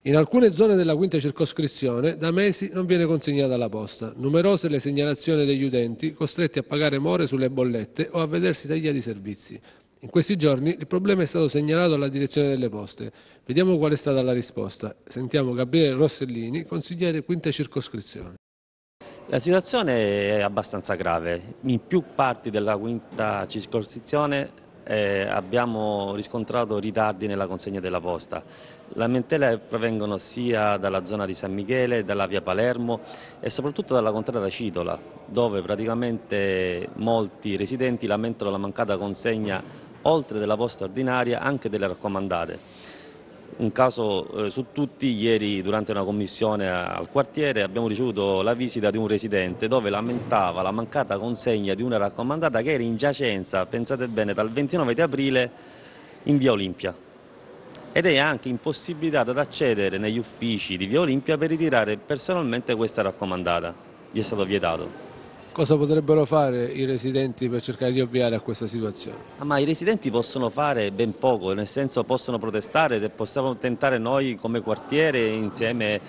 In alcune zone della quinta circoscrizione da mesi non viene consegnata la posta. Numerose le segnalazioni degli utenti costretti a pagare more sulle bollette o a vedersi tagliati i servizi. In questi giorni il problema è stato segnalato alla direzione delle poste. Vediamo qual è stata la risposta. Sentiamo Gabriele Rossellini, consigliere quinta circoscrizione. La situazione è abbastanza grave. In più parti della quinta circoscrizione abbiamo riscontrato ritardi nella consegna della posta. Le lamentele provengono sia dalla zona di San Michele, dalla via Palermo e soprattutto dalla contrada Citola, dove praticamente molti residenti lamentano la mancata consegna, oltre della posta ordinaria, anche delle raccomandate. Un caso su tutti: ieri durante una commissione al quartiere abbiamo ricevuto la visita di un residente dove lamentava la mancata consegna di una raccomandata che era in giacenza, pensate bene, dal 29 di aprile in via Olimpia, ed è anche impossibilitata ad accedere negli uffici di via Olimpia per ritirare personalmente questa raccomandata. Gli è stato vietato. Cosa potrebbero fare i residenti per cercare di ovviare a questa situazione? Ma i residenti possono fare ben poco, nel senso possono protestare e possiamo tentare noi come quartiere insieme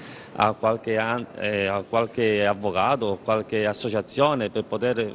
a qualche avvocato, qualche associazione per poter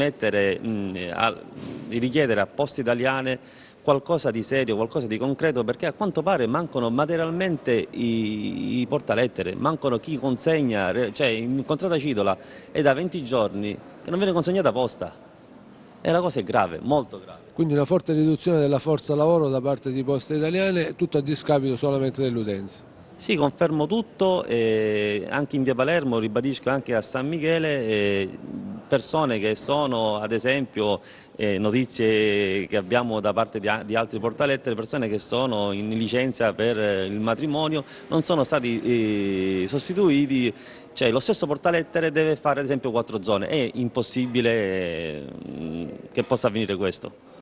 richiedere a Poste Italiane qualcosa di serio, qualcosa di concreto, perché a quanto pare mancano materialmente i portalettere, mancano chi consegna, cioè in contrada Citola è da 20 giorni che non viene consegnata posta. E la cosa è grave, molto grave. Quindi una forte riduzione della forza lavoro da parte di Poste Italiane, tutto a discapito solamente dell'utenza. Sì, confermo tutto, anche in via Palermo, ribadisco anche a San Michele, persone che sono, ad esempio, notizie che abbiamo da parte di altri portalettere, persone che sono in licenza per il matrimonio, non sono stati sostituiti, cioè lo stesso portalettere deve fare ad esempio 4 zone, è impossibile che possa avvenire questo.